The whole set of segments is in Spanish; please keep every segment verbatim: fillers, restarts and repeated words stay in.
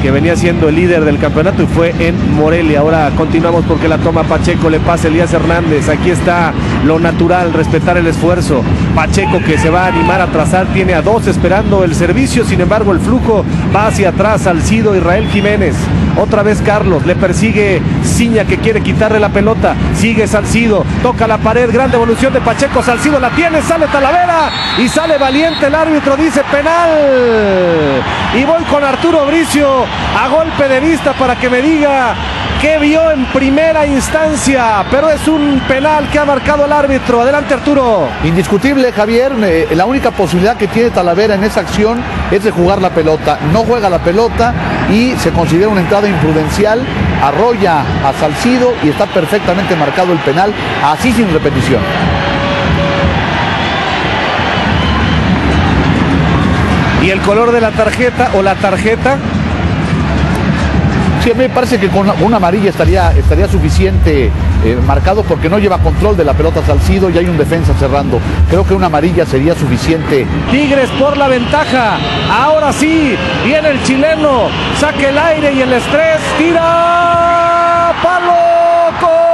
que venía siendo el líder del campeonato y fue en Morelia. Ahora continuamos porque la toma Pacheco, le pasa Elías Hernández. Aquí está lo natural, respetar el esfuerzo. Pacheco, que se va a animar a trazar, tiene a dos esperando el servicio, sin embargo el flujo va hacia atrás. Salcido, Israel Jiménez, otra vez Carlos, le persigue Ciña, que quiere quitarle la pelota, sigue Salcido, toca la pared, gran devolución de Pacheco, Salcido la tiene, sale Talavera y sale valiente, el árbitro dice penal. Y voy con Arturo Bricio a golpe de vista para que me diga qué vio en primera instancia, pero es un penal que ha marcado el árbitro. Adelante, Arturo. Indiscutible, Javier, eh, la única posibilidad que tiene Talavera en esa acción es de jugar la pelota. No juega la pelota y se considera una entrada imprudencial, arrolla a Salcido y está perfectamente marcado el penal, así sin repetición. ¿Y el color de la tarjeta o la tarjeta? Sí, a mí me parece que con una amarilla estaría, estaría suficiente eh, marcado, porque no lleva control de la pelota Salcido y hay un defensa cerrando. Creo que una amarilla sería suficiente. Tigres por la ventaja. Ahora sí, viene el chileno, saca el aire y el estrés, tira, palo,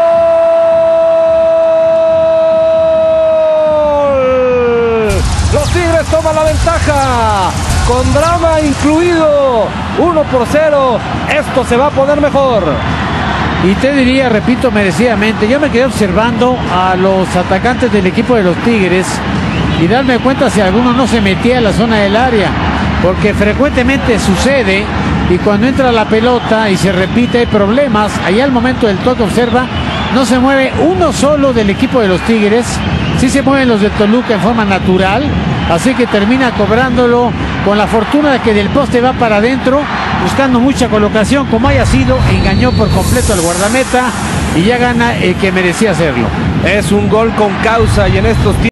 gol. Los Tigres toman la ventaja, con drama incluido, uno por cero, esto se va a poner mejor. Y te diría, repito, merecidamente, yo me quedé observando a los atacantes del equipo de los Tigres y darme cuenta si alguno no se metía en la zona del área, porque frecuentemente sucede y cuando entra la pelota y se repite hay problemas. Allá al momento del toque, observa, no se mueve uno solo del equipo de los Tigres, sí se mueven los de Toluca en forma natural, así que termina cobrándolo con la fortuna de que del poste va para adentro, buscando mucha colocación, como haya sido, engañó por completo al guardameta y ya gana el que merecía hacerlo. Es un gol con causa y en estos tiempos